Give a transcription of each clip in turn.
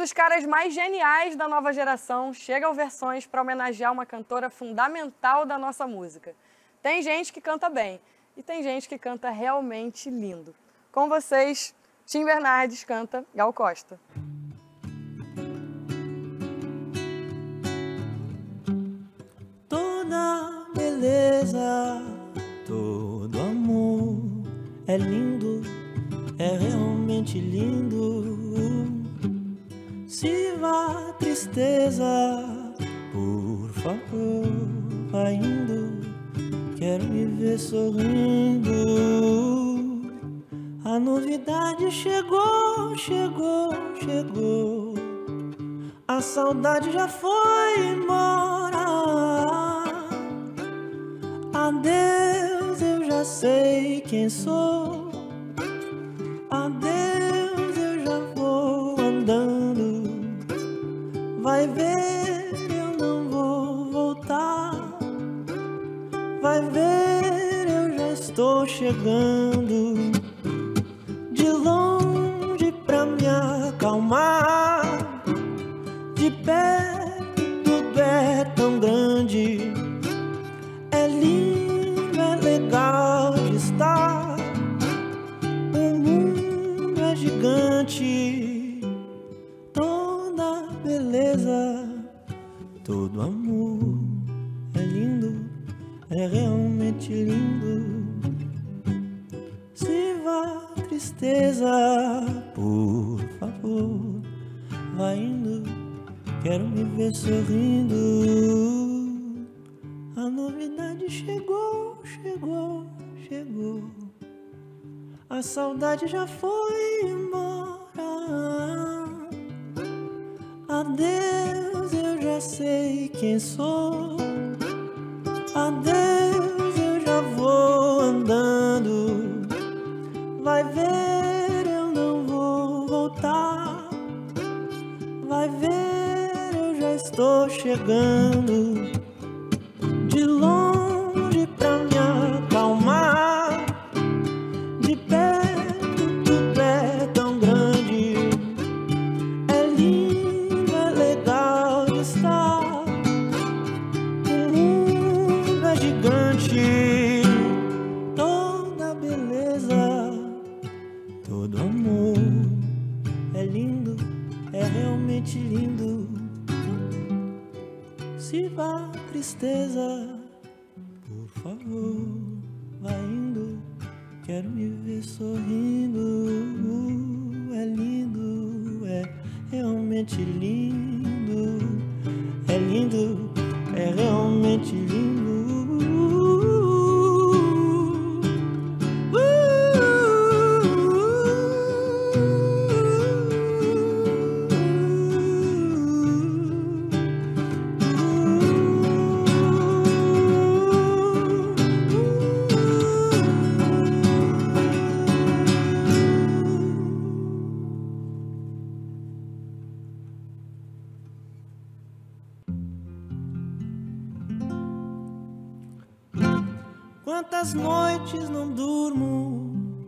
dos caras mais geniais da nova geração chega ao Versões para homenagear uma cantora fundamental da nossa música. Tem gente que canta bem e tem gente que canta realmente lindo. Com vocês, Tim Bernardes canta Gal Costa. Toda beleza, todo amor é lindo, é realmente lindo. Se vá tristeza, por favor, vai indo. Quero me ver sorrindo. A novidade chegou, chegou, chegou. A saudade já foi embora. Adeus, eu já sei quem sou. Adeus, eu já vou andando. Vai ver, eu não vou voltar. Vai ver, eu já estou chegando. De longe pra me acalmar. De perto tudo é tão grande. É lindo, é legal de estar. O mundo é gigante. Toda beleza, todo amor é lindo, é realmente lindo. Se vá tristeza, por favor, vai indo. Quero me ver sorrindo. A novidade chegou, chegou, chegou. A saudade já foi embora. Adeus, eu já sei quem sou. Adeus, eu já vou andando. Vai ver, eu não vou voltar. Vai ver, eu já estou chegando. De longe pra me acalmar. De perto tudo é tão grande. É lindo, é legal de estar. O mundo é gigante. Toda beleza, todo amor é lindo, é realmente lindo. Se vá tristeza, por favor, vai indo. Quero me ver sorrindo. É lindo, é realmente lindo. É lindo, é realmente lindo. Quantas noites não durmo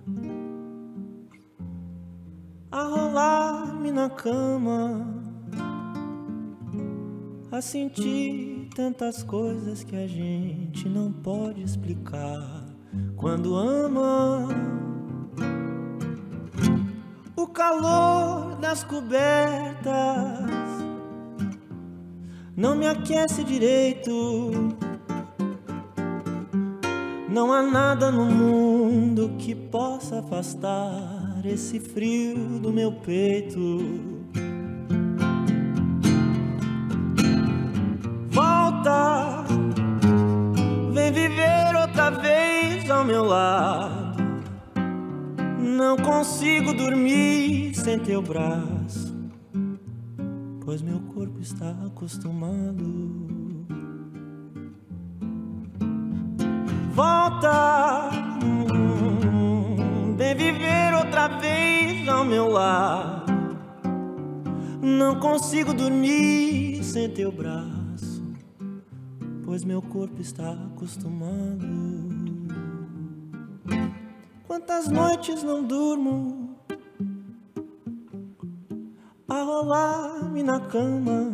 a rolar-me na cama, a sentir tantas coisas que a gente não pode explicar quando ama. O calor das cobertas não me aquece direito. Não há nada no mundo que possa afastar esse frio do meu peito. Volta, vem viver outra vez ao meu lado. Não consigo dormir sem teu braço, pois meu corpo está acostumado. Volta, vem viver outra vez ao meu lado. Não consigo dormir sem teu braço, pois meu corpo está acostumado. Quantas noites não durmo a rolar-me na cama,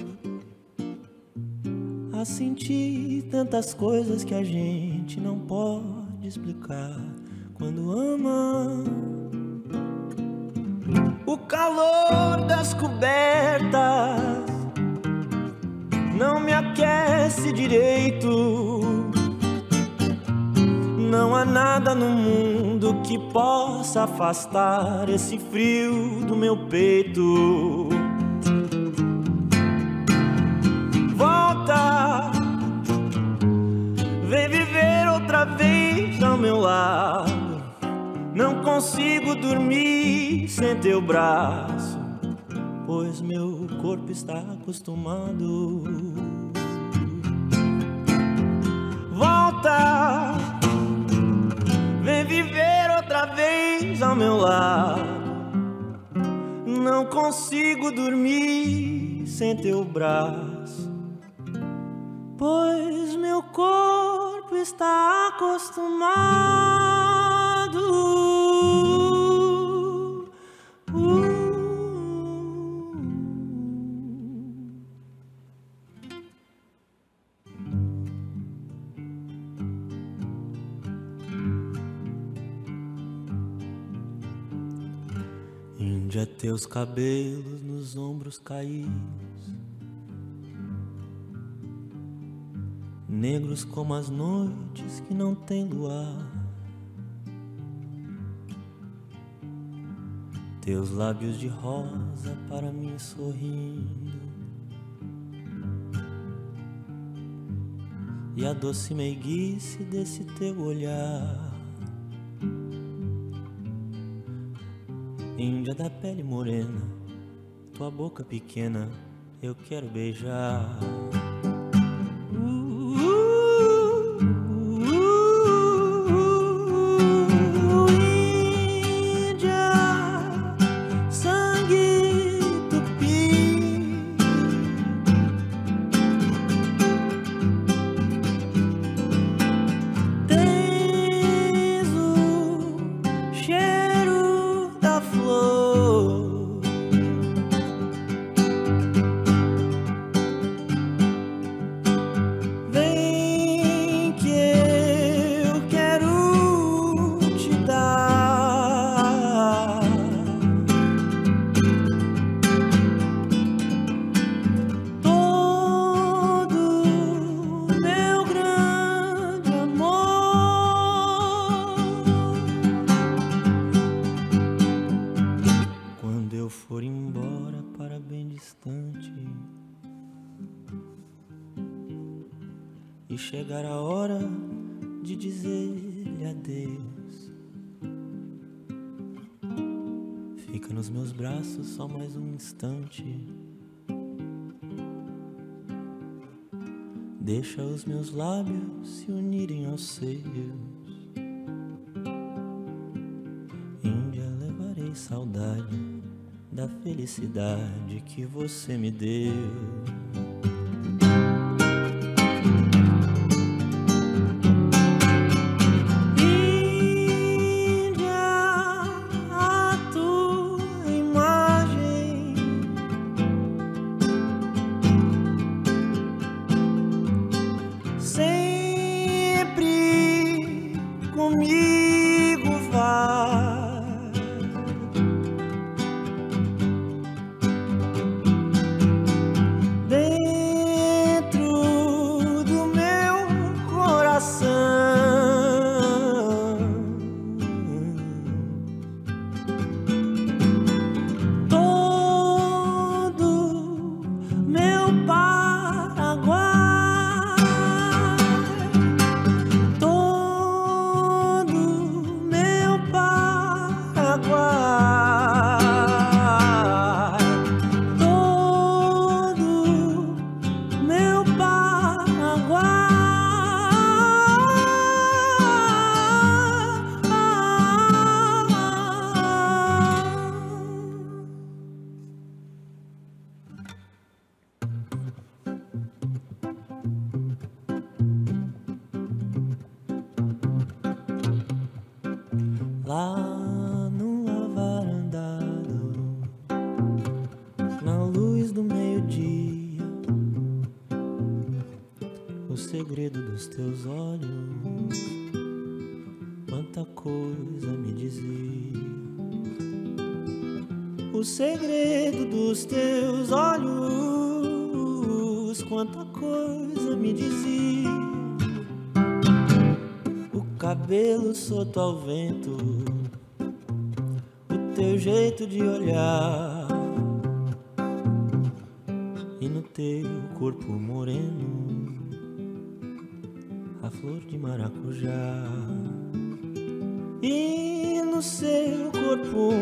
a sentir tantas coisas que a gente não pode explicar quando ama. O calor das cobertas não me aquece direito. Não há nada no mundo que possa afastar esse frio do meu peito. Volta, vem viver outra vez ao meu lado. Não consigo dormir sem teu braço, pois meu corpo está acostumado. Volta, vem viver outra vez ao meu lado. Não consigo dormir sem teu braço, pois meu corpo está acostumado. Índia, teus cabelos nos ombros caídos, negros como as noites que não tem luar. Teus lábios de rosa para mim sorrindo, e a doce meiguice desse teu olhar. Índia da pele morena, tua boca pequena eu quero beijar. E chegar a hora de dizer-lhe adeus, fica nos meus braços só mais um instante. Deixa os meus lábios se unirem aos seus. Índia, levarei saudade da felicidade que você me deu. Comigo vai, dentro do meu coração, todo meu Paraguai, todo o segredo dos teus olhos, quanta coisa me dizia. O segredo dos teus olhos, quanta coisa me dizia. O cabelo solto ao vento, o teu jeito de olhar, e no teu corpo moreno a flor de maracujá. E no seu corpo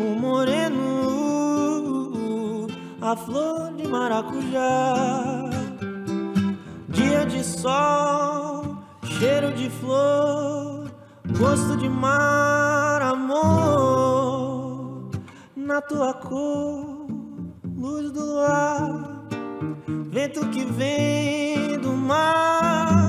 moreno a flor de maracujá. Dia de sol, cheiro de flor, gosto de mar, amor. Na tua cor, luz do luar, vento que vem do mar.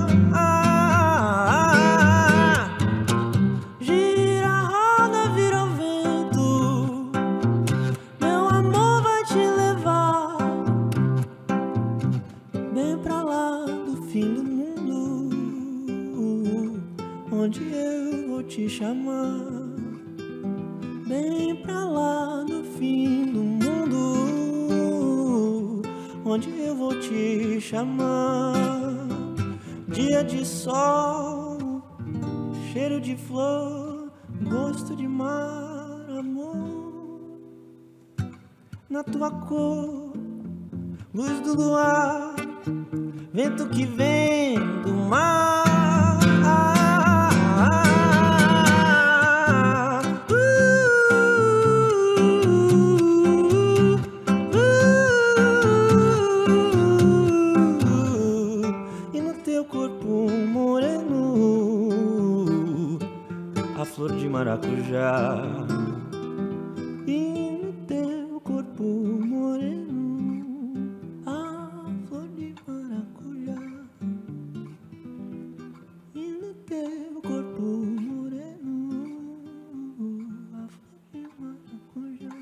Gira, roda, vira o vento, meu amor vai te levar bem pra lá do fim do mundo, onde eu vou te chamar. Bem pra lá do fim do mundo, onde eu vou te chamar. Dia de sol, cheiro de flor, gosto de mar, amor. Na tua cor, luz do luar, vento que vem do mar. Flor de maracujá. E no teu corpo moreno a flor de maracujá. E no teu corpo moreno a flor de maracujá.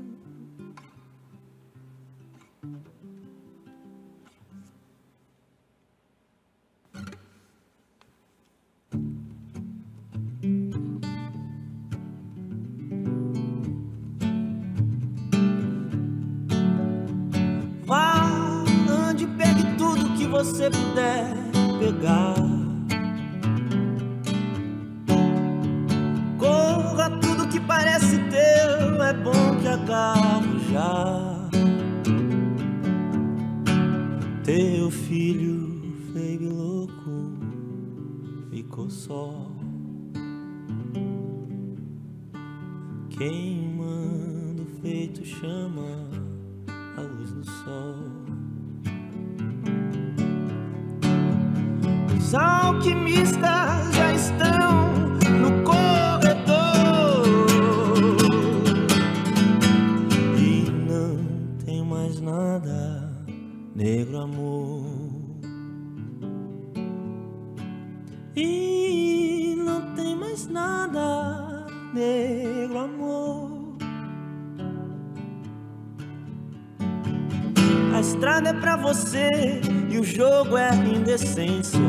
Você puder pegar, corra, tudo que parece teu é bom que agarre já. Teu filho feio e louco ficou só, queimando feito chama a luz do sol. Os alquimistas já estão no corredor e não tem mais nada, negro amor. E não tem mais nada, negro amor. A estrada é pra você e o jogo é indecência.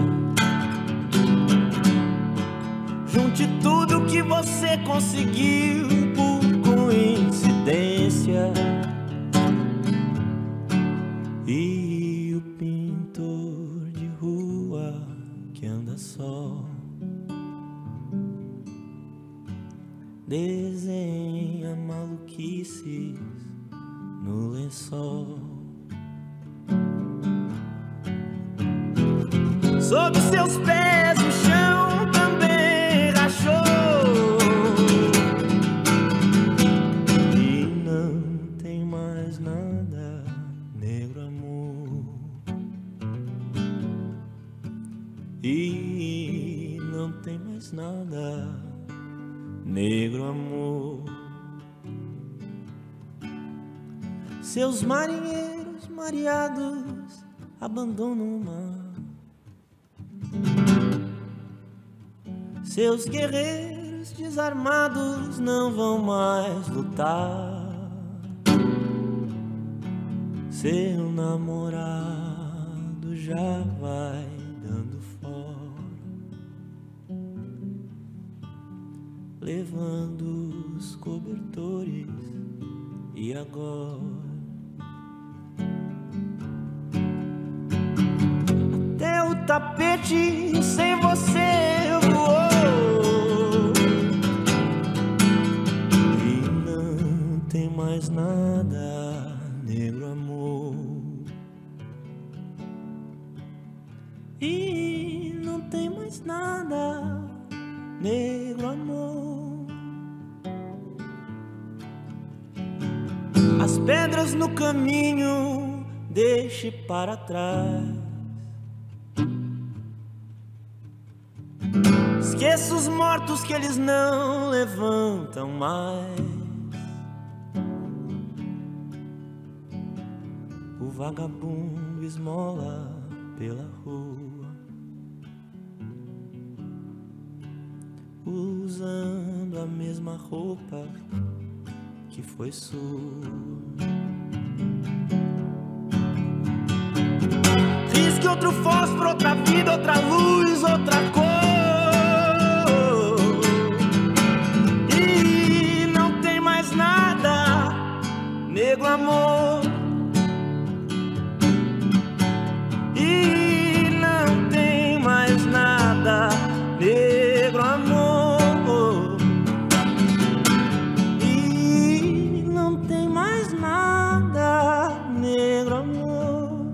Junte tudo que você conseguiu por coincidência. E o pintor de rua que anda só desenha maluquices no lençol. Sob seus pés o chão também rachou e não tem mais nada, negro amor. E não tem mais nada, negro amor. Seus marinheiros mareados abandonam o mar. Seus guerreiros desarmados não vão mais lutar. Seu namorado já vai dando levando os cobertores. E agora até o tapete sem você voou. E não tem mais nada, negro amor. E não tem mais nada, negro amor. As pedras no caminho deixe para trás. Esqueça os mortos que eles não levantam mais. O vagabundo esmola pela rua, usando a mesma roupa que foi sua. Risque outro fósforo, outra vida, outra luz, outra cor. E não tem mais nada, negro amor. E não tem mais nada, negro amor. E não tem mais nada, negro amor.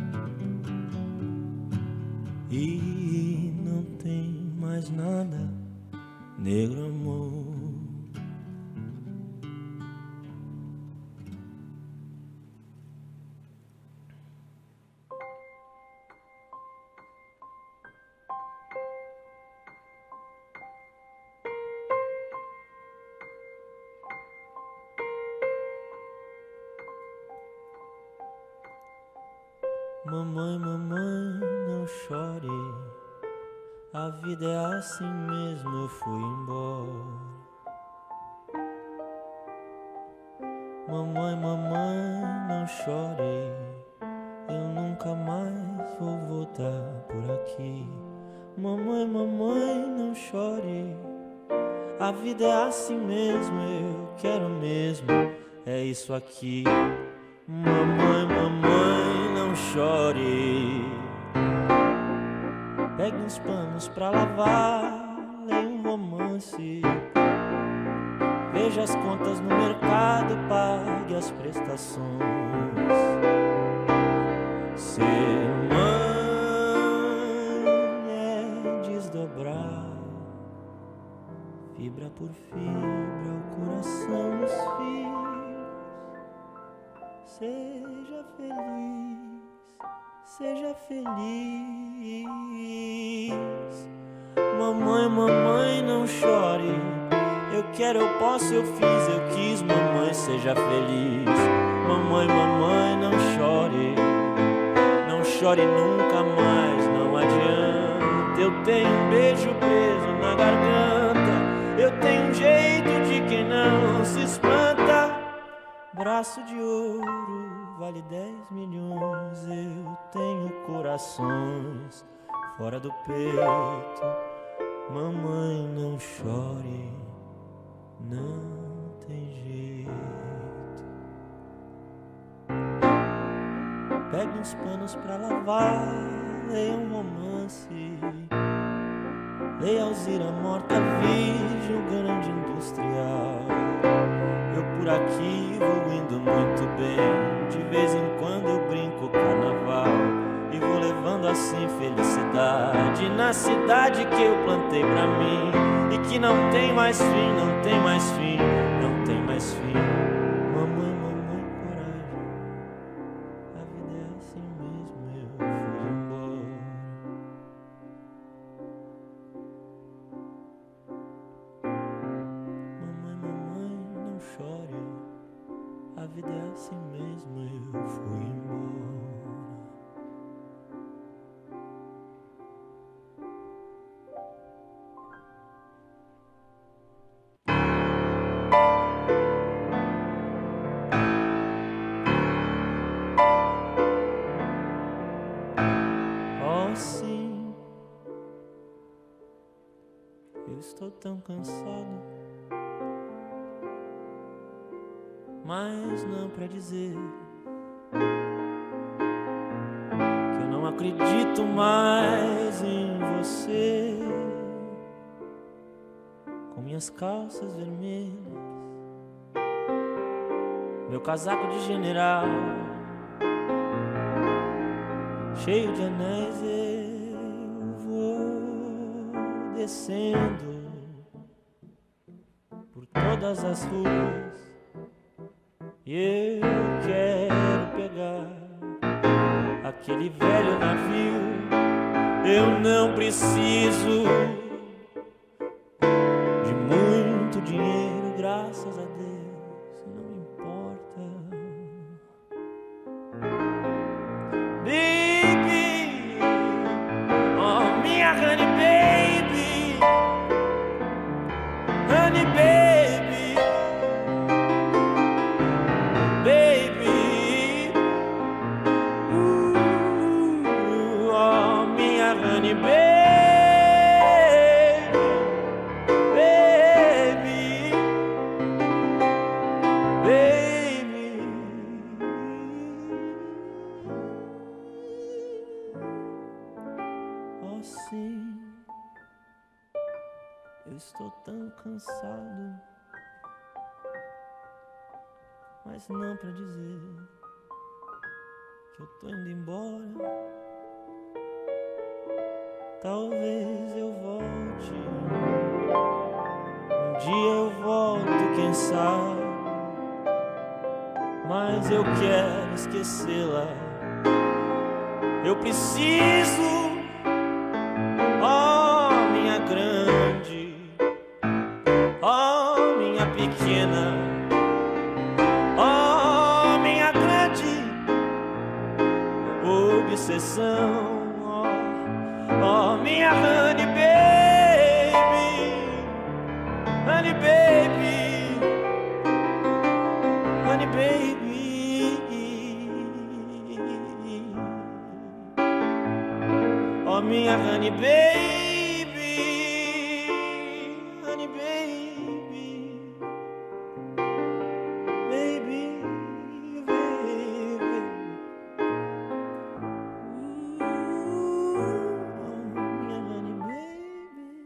E não tem mais nada, negro amor. Mamãe, mamãe, não chore, a vida é assim mesmo, eu fui embora. Mamãe, mamãe, não chore, eu nunca mais vou voltar por aqui. Mamãe, mamãe, não chore, a vida é assim mesmo, eu quero mesmo, é isso aqui. Mamãe, mamãe, não chore, pegue uns panos pra lavar, leia um romance, veja as contas no mercado, pague as prestações. Ser mãe é desdobrar, fibra por fibra, o coração dos filhos. Seja feliz, seja feliz. Mamãe, mamãe, não chore, eu quero, eu posso, eu fiz, eu quis. Mamãe, seja feliz. Mamãe, mamãe, não chore, não chore nunca mais, não adianta. Eu tenho um beijo preso na garganta, eu tenho um jeito de quem não se espanta. Braço de ouro vale 10 milhões, eu tenho corações fora do peito. Mamãe, não chore, não tem jeito. Pegue uns panos pra lavar, leia um romance, leia Alzira Morta Virgem, o grande industrial. Eu por aqui vou indo muito bem, de vez em quando eu brinco carnaval e vou levando assim felicidade na cidade que eu plantei pra mim e que não tem mais fim, não tem mais fim, não tem mais fim. Mamãe, mamãe, coragem, a vida é assim mesmo, eu fui embora. Mamãe, mamãe, não chore, a vida é assim mesmo, eu fui embora. Oh, sim, Eu estou tão cansado, mas não pra dizer que eu não acredito mais em você. Com minhas calças vermelhas, meu casaco de general cheio de anéis, eu vou descendo por todas as ruas e eu quero pegar aquele velho navio. Eu não preciso de muito dinheiro, graças a Deus, não importa. Baby, oh minha honey baby, honey baby, baby, oh minha honey baby. Eu estou tão cansado, mas não pra dizer que eu tô indo embora. Talvez eu volte, um dia eu volto, quem sabe, mas eu quero esquecê-la. Eu preciso, oh minha grande, oh minha pequena, oh minha grande obsessão, oh minha honey baby, honey baby, honey baby, oh minha honey baby, honey baby, baby, baby, oh minha honey baby,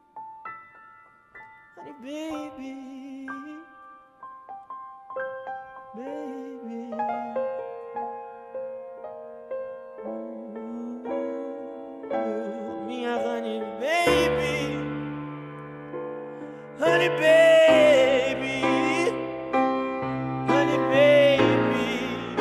honey baby, baby. Minha honey baby, honey baby, honey baby,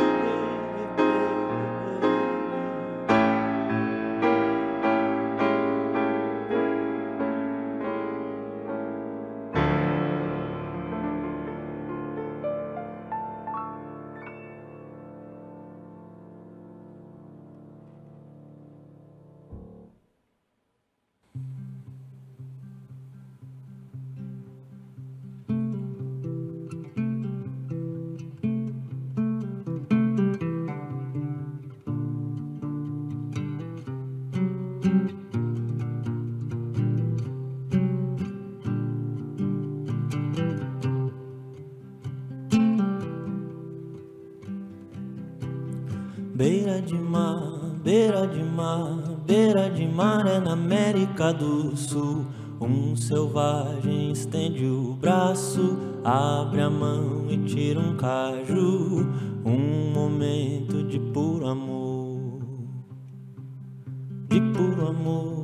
beira de mar, beira de mar, beira de mar é na América do Sul. Um selvagem estende o braço, abre a mão e tira um caju. Um momento de puro amor, de puro amor.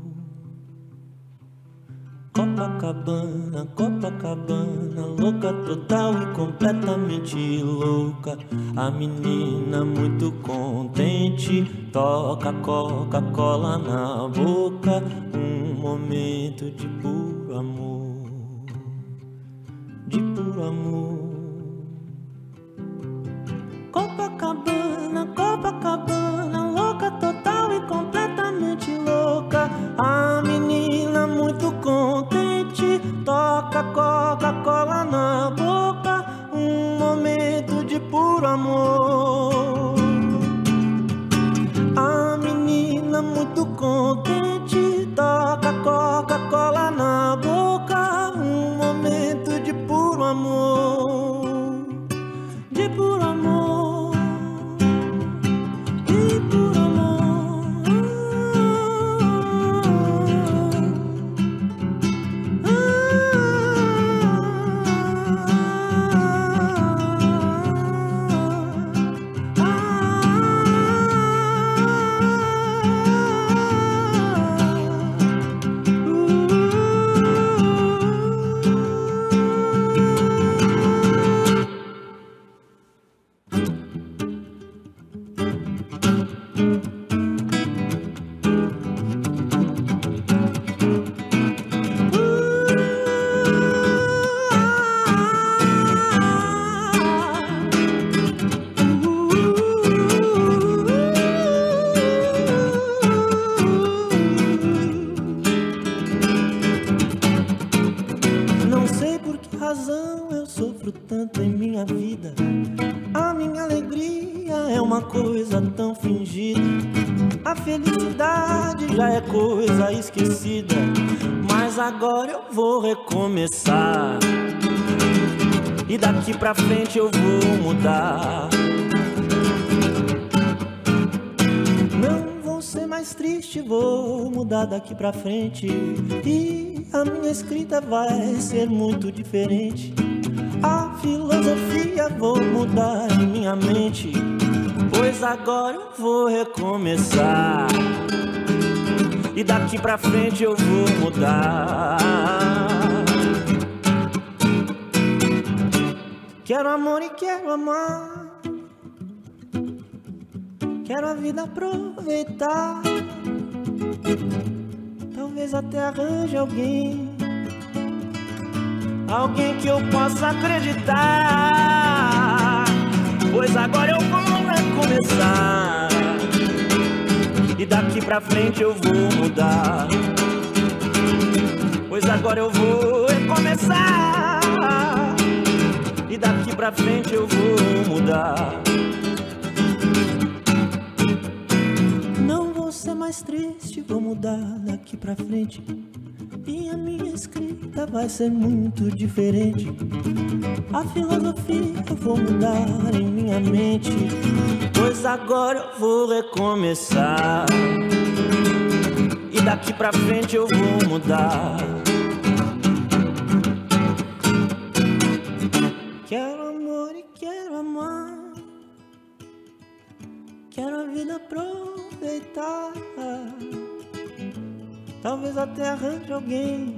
Copacabana, Copacabana, louca total e completamente louca. A menina muito contente toca Coca-Cola na boca. Um momento de puro amor, de puro amor. Copacabana, Copacabana, louca total e completamente louca. A menina muito contente toca Coca-Cola na boca. Um momento de puro amor. A menina muito contente toca Coca-Cola na sofro tanto em minha vida. A minha alegria é uma coisa tão fingida. A felicidade já é coisa esquecida. Mas agora eu vou recomeçar. E daqui pra frente eu vou mudar. Não vou ser mais triste, vou mudar daqui pra frente. E a minha escrita vai ser muito diferente. A filosofia vou mudar em minha mente. Pois agora eu vou recomeçar. E daqui pra frente eu vou mudar. Quero amor e quero amar. Quero a vida aproveitar. Talvez até arranje alguém. Alguém que eu possa acreditar. Pois agora eu vou recomeçar. E daqui pra frente eu vou mudar. Pois agora eu vou recomeçar. E daqui pra frente eu vou mudar. Não vou ser mais triste, vou mudar daqui pra frente. E a minha escrita vai ser muito diferente. A filosofia eu vou mudar em minha mente. Pois agora eu vou recomeçar. E daqui pra frente eu vou mudar. Quero amor e quero amar. Quero a vida aproveitar. Talvez até arranje alguém.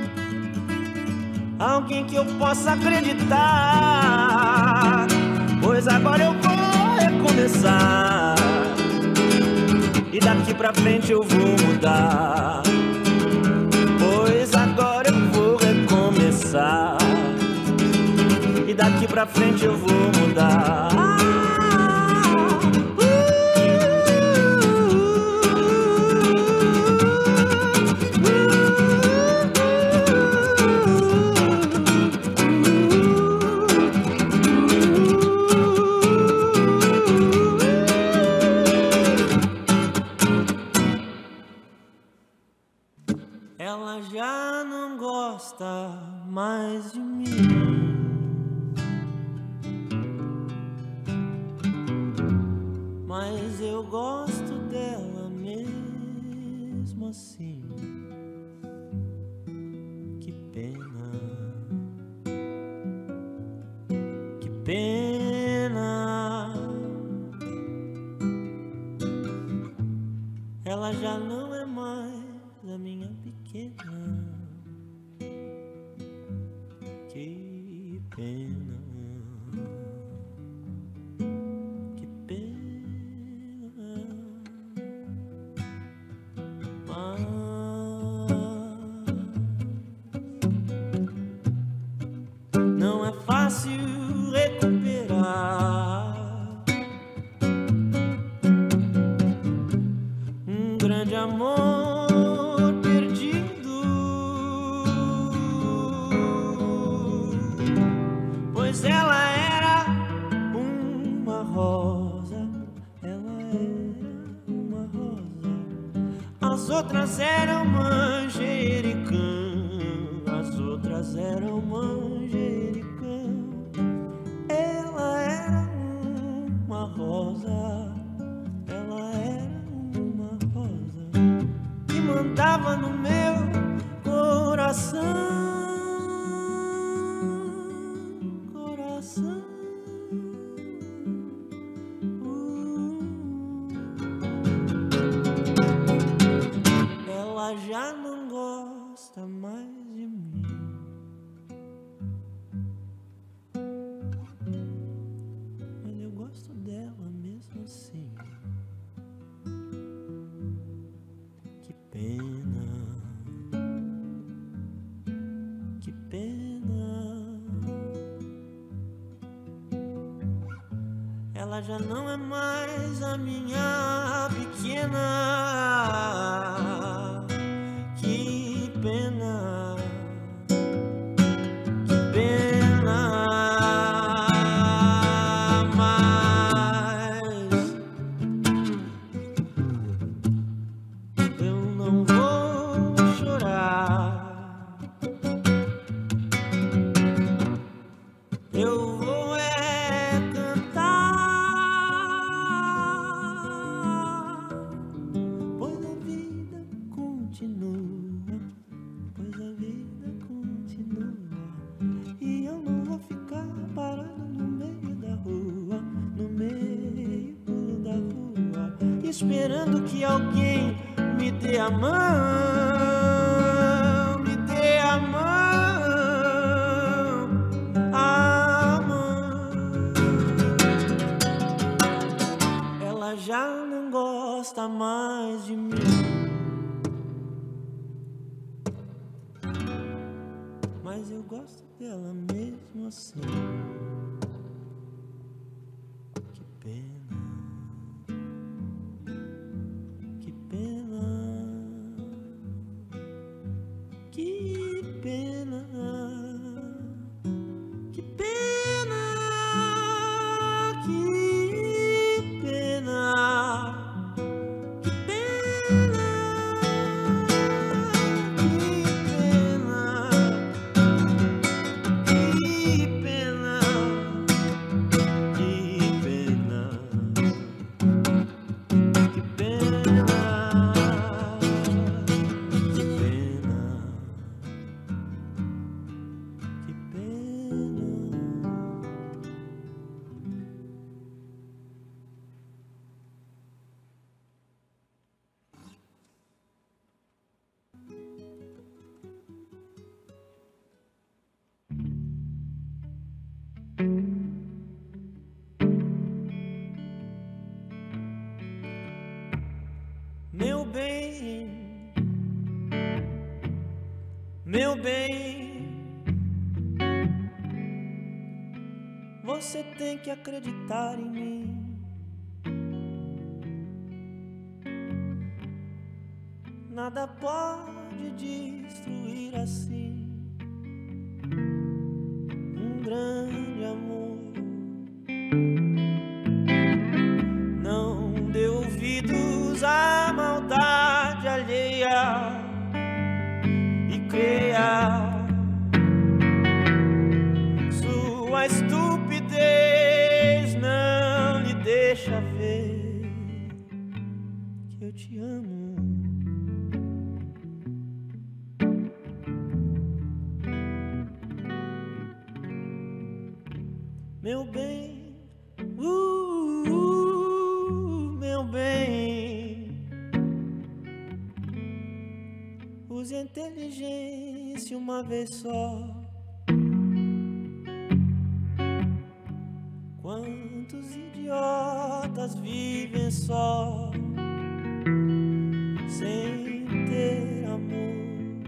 Alguém que eu possa acreditar. Pois agora eu vou recomeçar. E daqui pra frente eu vou mudar. Pois agora eu vou recomeçar. E daqui pra frente eu vou mudar. Ela já não gosta mais de mim. Mas eu gosto dela mesmo assim. Que pena. Que pena. Ela já não é mais a minha pequena. Que pena. Que pena. Não é fácil recuperar um grande amor perdido. Pois ela era uma rosa. Ela era uma rosa. As outras eram manjericão. As outras eram manjericão. Ela era uma rosa. Ela era uma rosa que mandava no meu coração. Coração. Ela já não gosta mais de mim. Mas eu gosto dela mesmo assim. Que pena. Que pena. Ela já não é mais a minha pequena. Que pena. Que pena. pois a vida continua. E eu não vou ficar parado no meio da rua, no meio da rua, esperando que alguém me dê a mão, me dê a mão, a mão. Ela já não gosta mais de mim, mas eu gosto dela mesmo assim. Que pena, que pena, que pena, que pena, que pena, que pena, que pena, que pena, que pena, que pena, que pena. Meu bem, meu bem, você tem que acreditar em mim. Nada pode destruir assim um grande amor. Não dê ouvidos à maldade alheia e creia. Sua estupidez não lhe deixa ver que eu te amo. Meu bem, meu bem, use a inteligência uma vez só. Quantos idiotas vivem só, sem ter amor?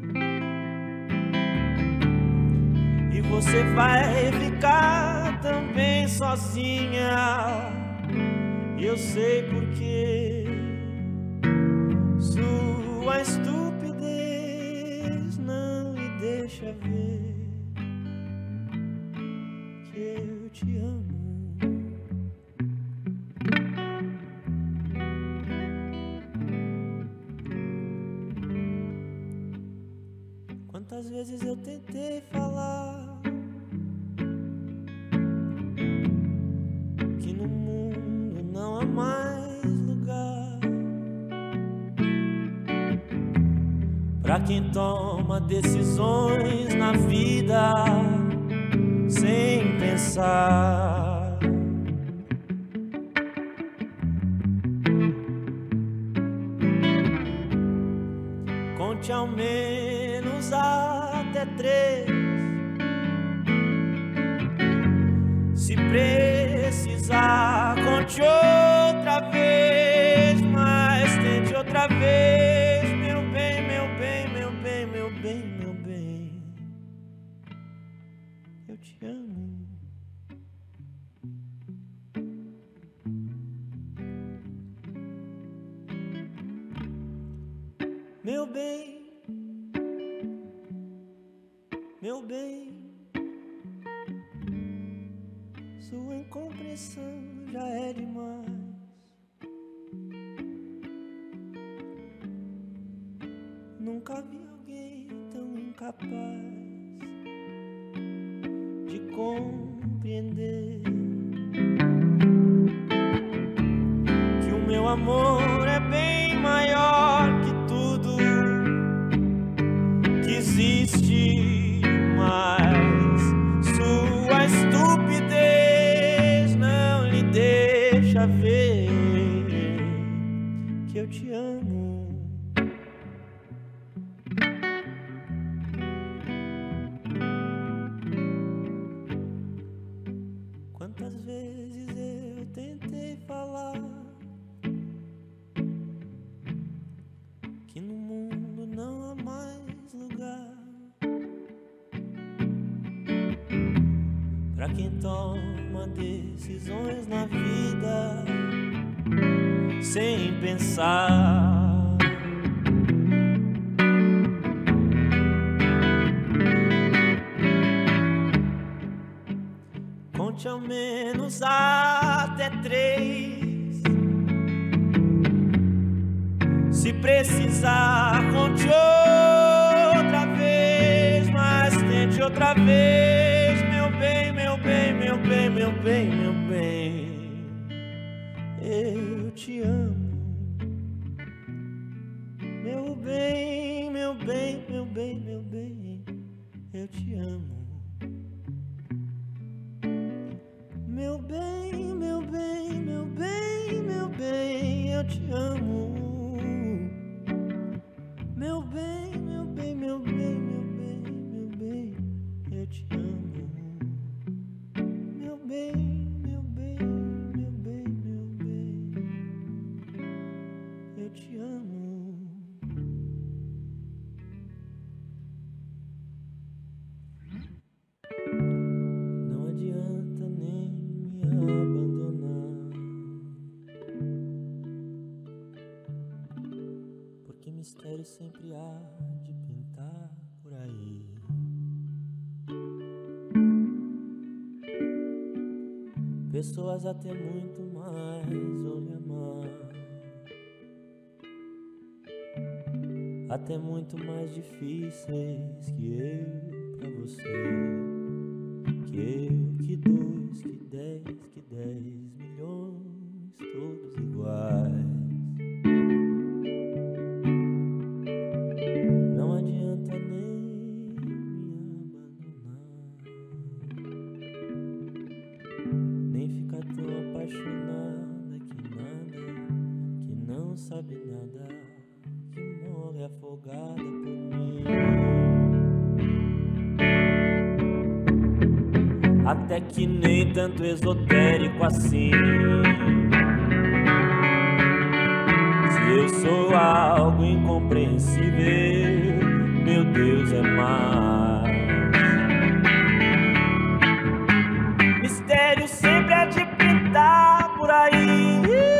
E você vai ficar também sozinha, eu sei porquê. Sua estupidez não lhe deixa ver que eu te amo. Quantas vezes eu tentei falar que no mundo não há mais lugar pra quem toma decisões na vida sem pensar. Conte ao menos até 3. Se precisar, conte outra vez, mas tente outra vez, meu bem, meu bem, meu bem, meu bem, meu bem. Eu te amo. Meu bem, meu bem, sua incompreensão já é demais. Nunca vi alguém tão incapaz de compreender que o meu amor é bem maior que tudo existe, mas sua estupidez não lhe deixa ver que eu te amo. Quantas vezes eu tentei falar que no mundo não há mais lugar pra quem toma decisões na vida sem pensar. Conte ao menos até 3. Se precisar, conte outra vez, mas tente outra vez, meu bem, meu bem, meu bem, meu bem, meu bem. Eu te amo, meu bem, meu bem, meu bem, meu bem. Eu te amo. Meu bem, meu bem, meu bem, meu bem, eu te amo. Meu bem, meu bem, meu bem, meu bem, meu bem, eu te amo. Meu bem, meu bem, meu bem, meu bem, eu te amo. Não adianta nem me abandonar, porque mistério sempre há de pintar por aí. Pessoas até muito mais vão lhe amar, até muito mais difíceis que eu pra você. Que eu, que 2, que 10, que 10 milhões, todos iguais. Não adianta nem me abandonar, nem ficar tão apaixonada que nada, que não sabe nada, que morre afogada por mim. Até que nem tanto esotérico assim. Se eu sou algo incompreensível, meu Deus é mais. Mistério sempre há de pintar por aí.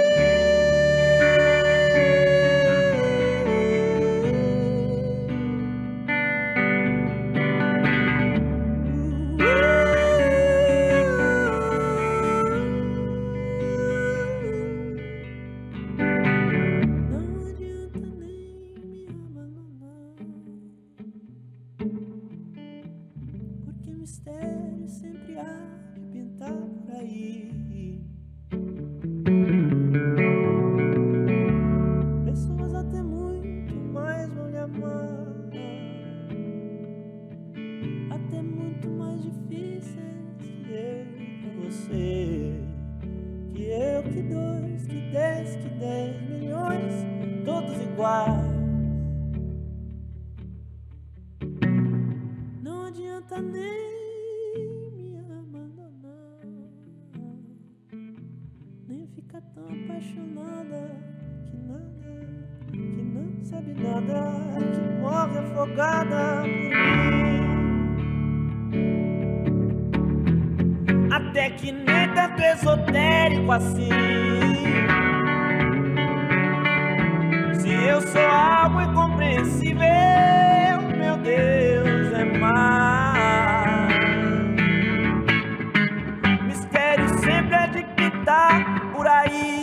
Mistério sempre há de pintar por aí. Pessoas até muito mais vão lhe amar, até muito mais difíceis que eu pra você. Que eu, que 2, que 10, que 10 milhões, todos iguais. Não adianta nem fica tão apaixonada que nada, que não sabe nada, que morre afogada por mim. Até que nem tanto esotérico assim. Se eu sou algo incompreensível, meu Deus é mais. Mistério sempre é de pintar por aí.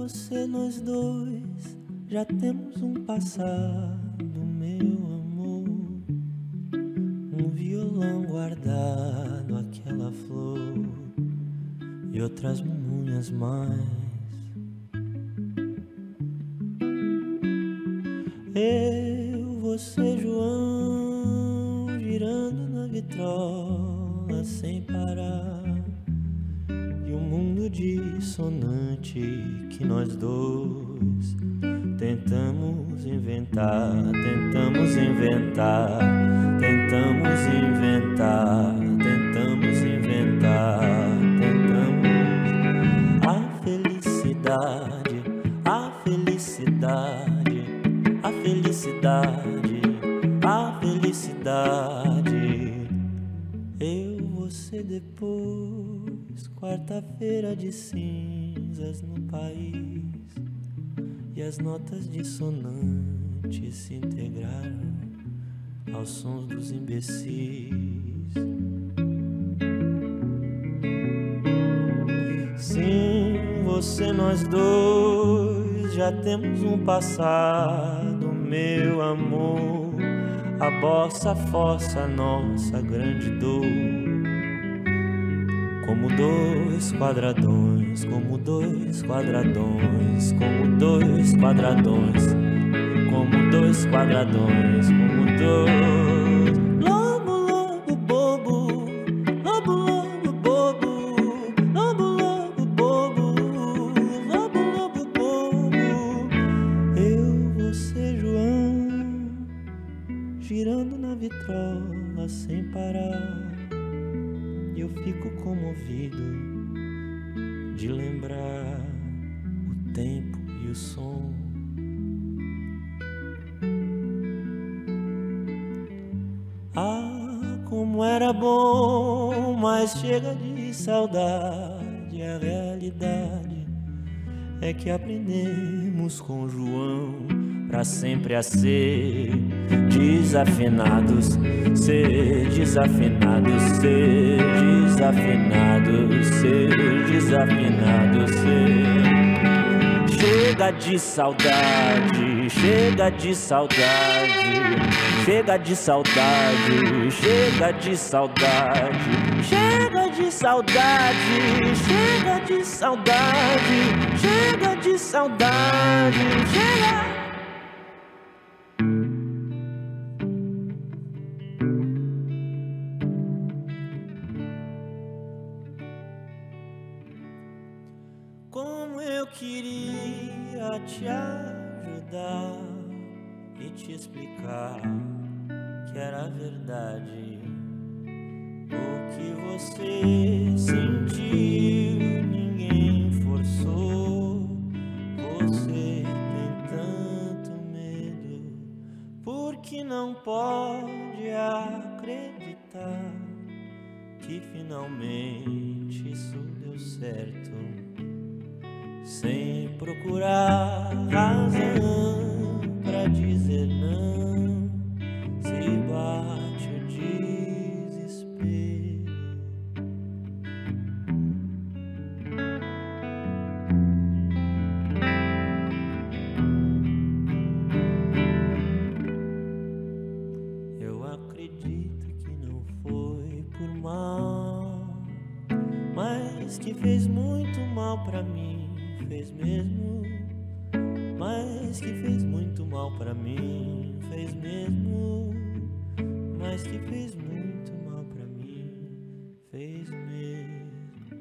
você, nós dois, já temos um passado, meu amor. Um violão guardado, aquela flor e outras muitas mais. Eu, você, João, girando na vitrola sem parar. E um mundo dissonante que nós dois tentamos inventar, tentamos inventar, tentamos inventar, tentamos inventar, tentamos. A felicidade, a felicidade, a felicidade, a felicidade. Eu, você, depois, quarta-feira de cinzas no país. E as notas dissonantes se integraram aos sons dos imbecis. Sim, você, nós dois, já temos um passado, meu amor. A bossa fossa, nossa grande dor. Como dois quadradões, como dois quadradões, como dois quadradões, como dois quadradões, como dois. Lobo, lobo, bobo, lobo, lobo, bobo, lobo, lobo, bobo, lobo, lobo, bobo. Eu, você, João, girando na vitrola sem parar. Eu fico comovido de lembrar o tempo e o som. Ah, como era bom, mas chega de saudade. A realidade é que aprendemos com João pra sempre a ser desafinados, ser desafinados, ser desafinados, ser desafinados, ser. Chega de saudade, chega de saudade, chega de saudade, chega de saudade, chega de saudade, chega de saudade, chega de saudade, chega. Como eu queria te ajudar e te explicar que era verdade o que você sentiu, ninguém forçou. Você tem tanto medo porque não pode acreditar que finalmente isso deu certo. Sem procurar razão pra dizer não, se bate o desespero. Eu acredito que não foi por mal, mas que fez muito mal pra mim. Fez mesmo, mas que fez muito mal pra mim. Fez mesmo, mas que fez muito mal pra mim. Fez mesmo.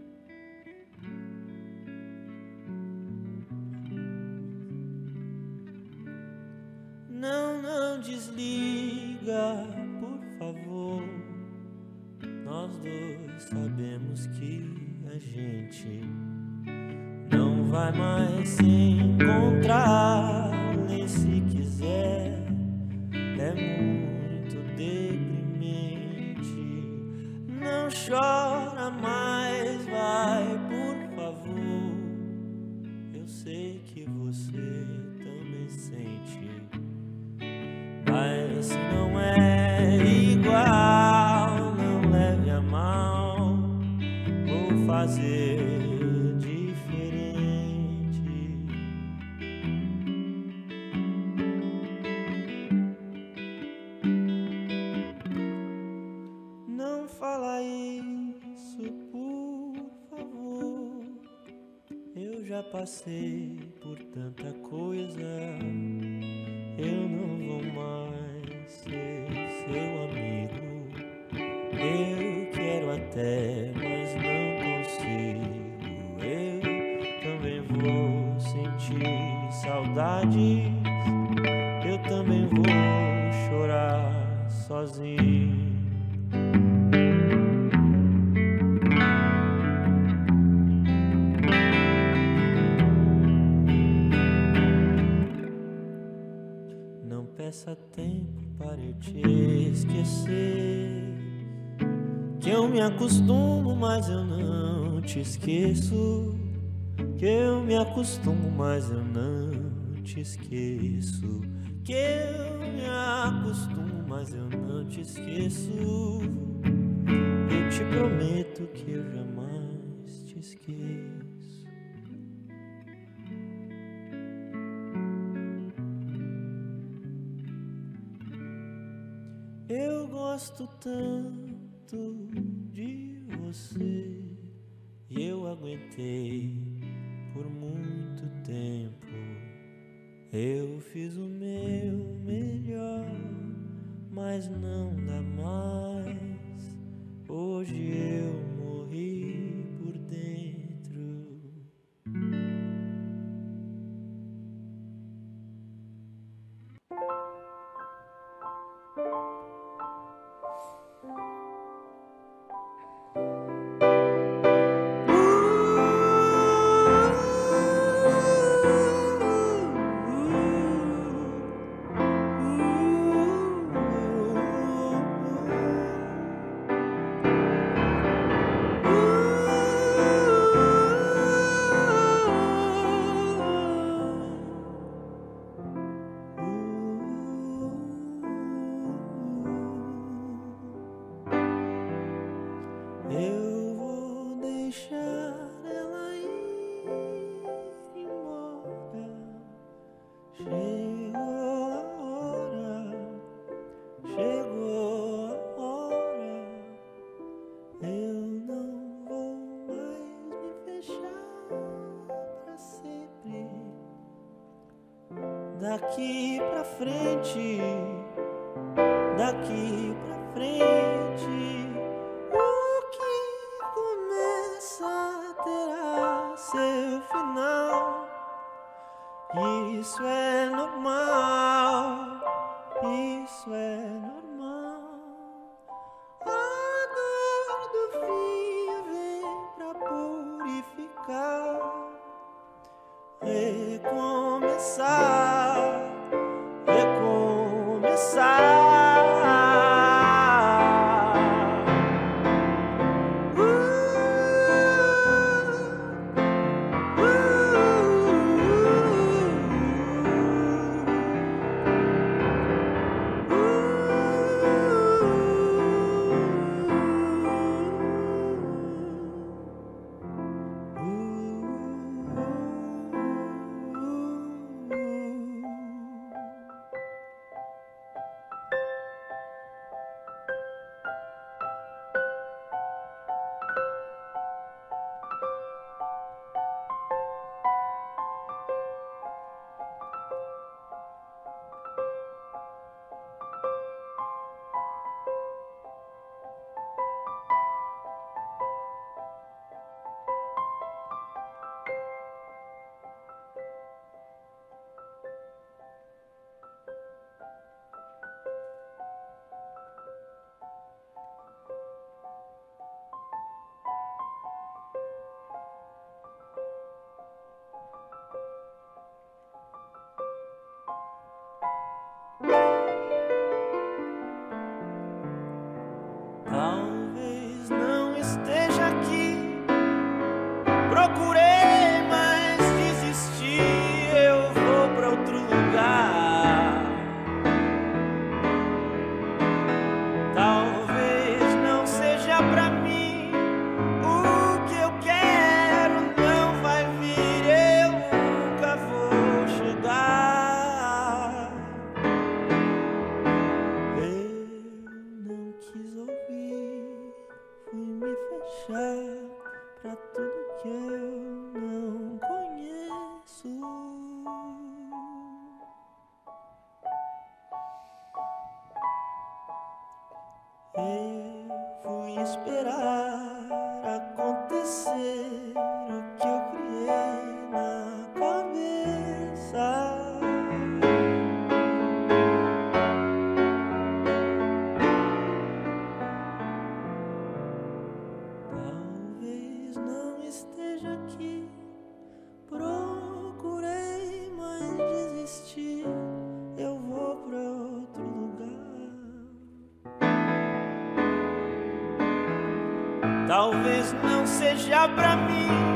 Não, não desliga, por favor. Nós dois sabemos que a gente não vai mais se encontrar, nem se quiser. É muito deprimente. Não chora mais, vai, por favor. Eu sei que você também sente, mas se não é igual, não leve a mal. Vou fazer diferente. passei por tanta coisa. Eu não vou mais ser seu amigo. Eu quero até, mas não consigo. Eu também vou sentir saudades. Eu também vou chorar sozinho. Peça tempo para eu te esquecer, que eu me acostumo, mas eu não te esqueço. Que eu me acostumo, mas eu não te esqueço. Que eu me acostumo, mas eu não te esqueço. Eu te prometo que eu jamais te esqueço. Eu gosto tanto de você e eu aguentei por muito tempo. Eu fiz o meu melhor, mas não dá mais. Hoje eu morri por dentro. Eu vou deixar ela ir embora. Chegou a hora, chegou a hora. Eu não vou mais me fechar pra sempre. Daqui pra frente, daqui pra frente. Seu final, isso é normal, isso é normal. A dor do fim vem pra purificar, recomeçar, recomeçar. esperar acontecer o que eu criei na cabeça. Talvez não esteja aqui, procurei, mas desisti. Eu vou pra outro lugar. Talvez não seja pra mim,